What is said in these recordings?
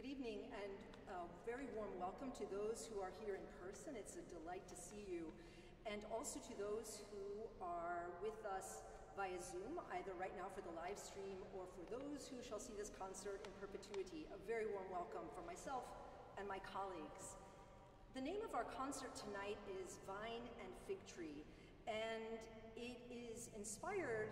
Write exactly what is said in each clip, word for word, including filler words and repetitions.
Good evening and a very warm welcome to those who are here in person. It's a delight to see you. And also to those who are with us via Zoom, either right now for the live stream or for those who shall see this concert in perpetuity. A very warm welcome from myself and my colleagues. The name of our concert tonight is Vine and Fig Tree, and it is inspired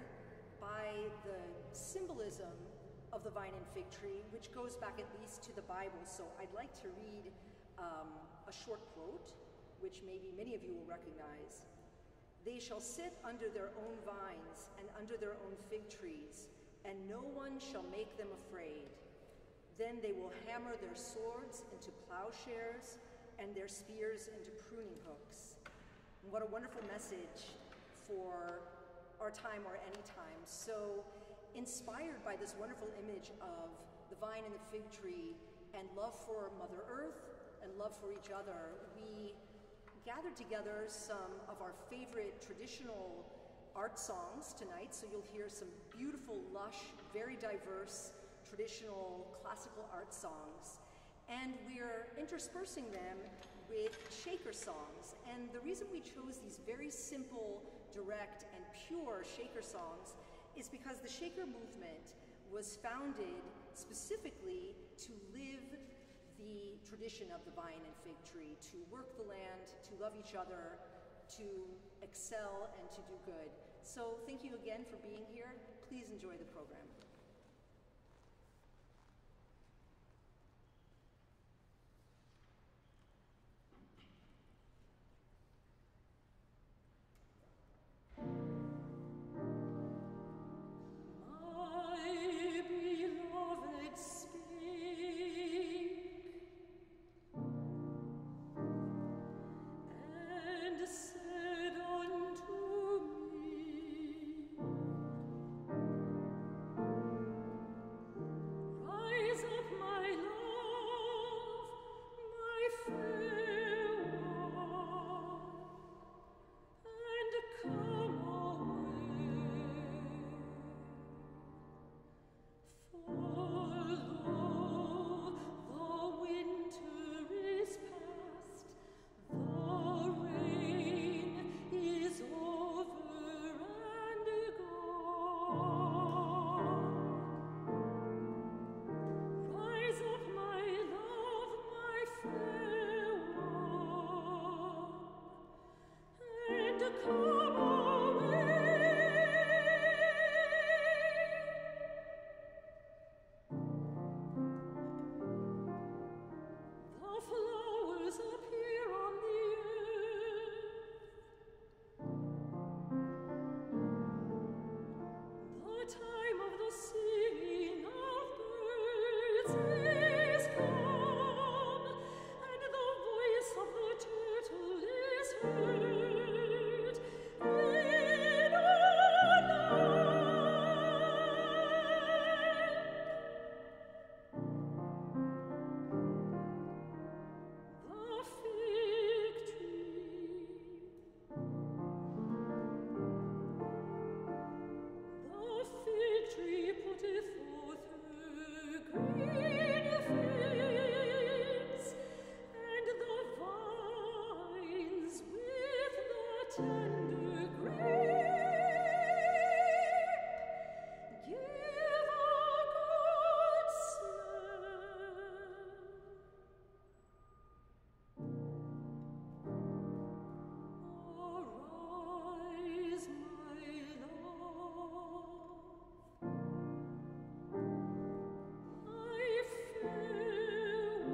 by the symbolism of the vine and fig tree, which goes back at least to the Bible. So I'd like to read um, a short quote, which maybe many of you will recognize. They shall sit under their own vines and under their own fig trees, and no one shall make them afraid. Then they will hammer their swords into plowshares and their spears into pruning hooks. And what a wonderful message for our time or any time. So inspired by this wonderful image of the vine and the fig tree and love for Mother Earth and love for each other, we gathered together some of our favorite traditional art songs tonight. So you'll hear some beautiful, lush, very diverse, traditional classical art songs. And we're interspersing them with shaker songs. And the reason we chose these very simple, direct, and pure shaker songs is because the Shaker movement was founded specifically to live the tradition of the vine and fig tree, to work the land, to love each other, to excel, and to do good. So thank you again for being here. Please enjoy the program.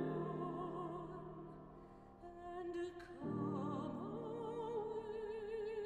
And come away.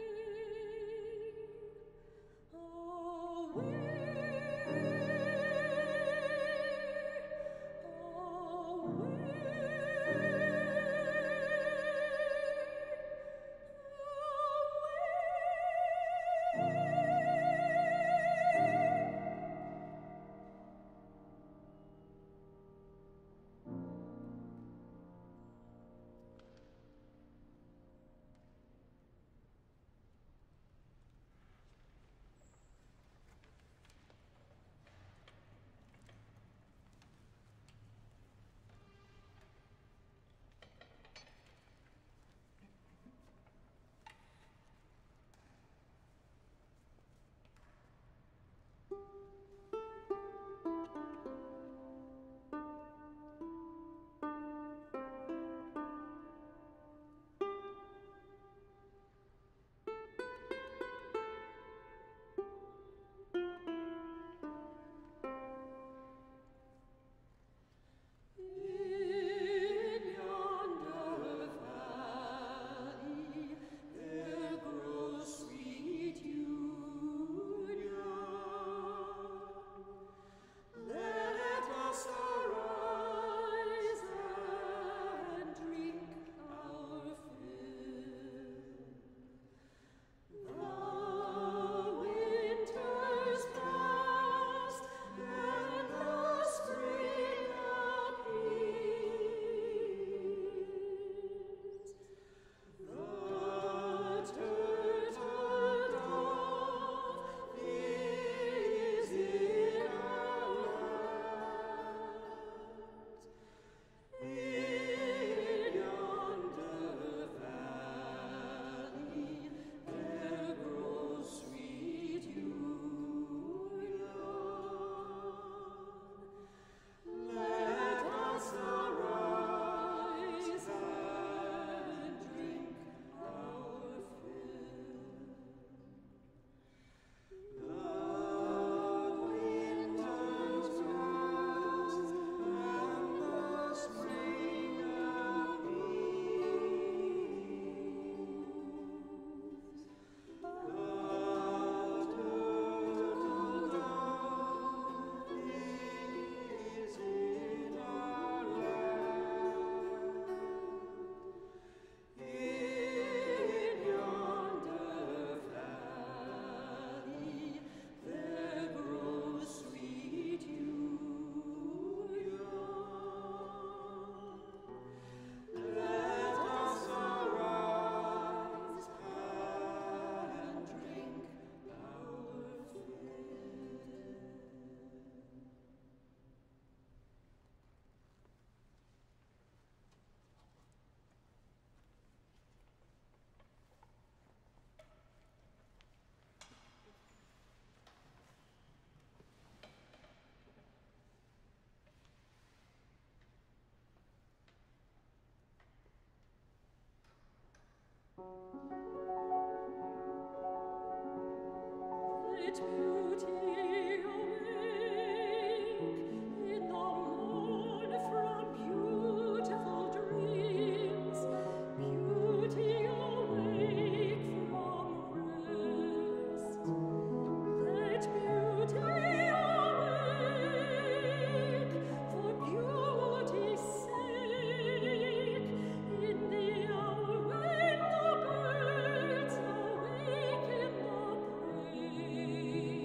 Awake in the praise.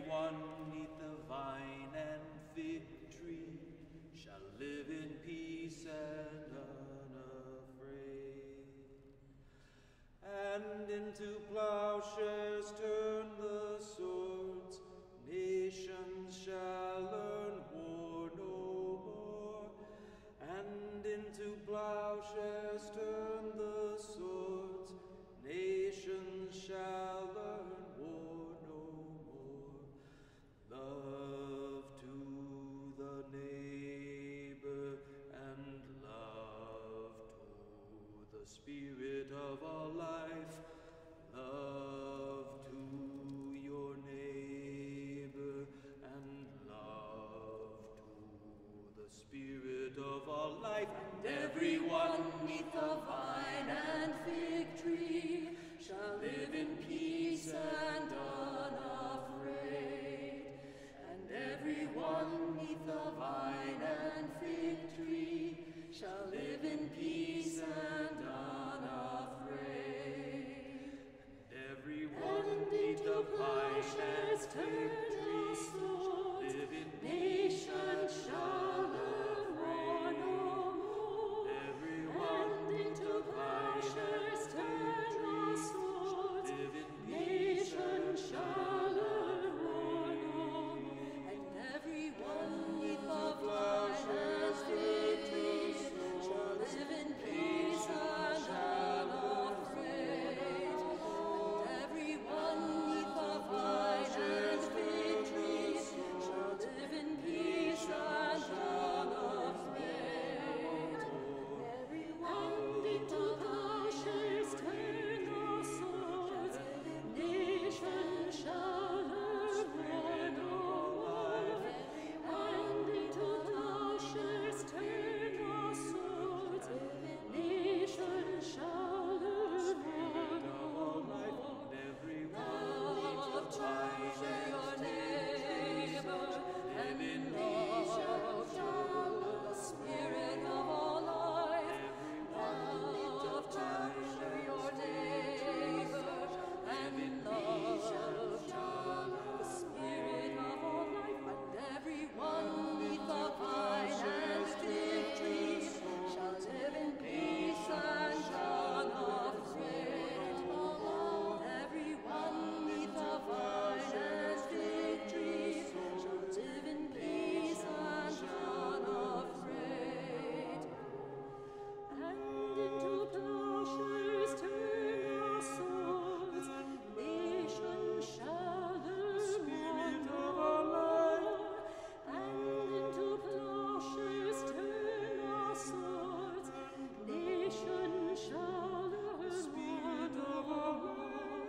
everyone neath the vine and fig tree shall live in peace and unafraid. And into plowshares turn the swords, nations shall learn war no more. And into plowshares turn the swords, nations shall learn war no more. Love to the neighbor and love to the spirit of our life. Love to your neighbor and love to the spirit of our life. And everyone neath the vine and fig tree shall live in peace and unafraid. And everyone neath the vine and fig tree shall live in peace and unafraid. Everyone neath the vine and fig tree shall live in peace and unafraid. Everyone neath the vine and fig tree shall live in peace and unafraid. And everyone neath the vine and fig tree shall live in peace and unafraid. And everyone neath the vine and fig tree shall live in peace and unafraid. Everyone neath the plowshares turn the swords, nations shall learn war no more. And into plowshares turn the swords, nations shall learn war no more. Love to your neighbor, and in love to the spirit of all life. Love to your neighbor, and in love to the spirit of all life. And everyone neath the vine and fig tree shall live in peace and unafraid. Everyone neath the vine and fig tree shall live in peace and unafraid. And into plowshares turn the swords, nations shall learn war no more. And into plowshares turn the swords, nations shall learn war no more.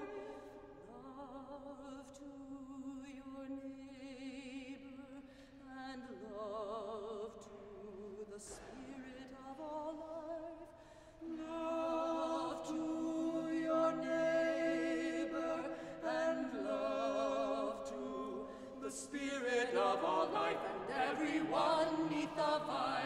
Love to your neighbor and love to the spirit of all life. Love to your neighbor and love to the spirit of all life. And everyone neath the vine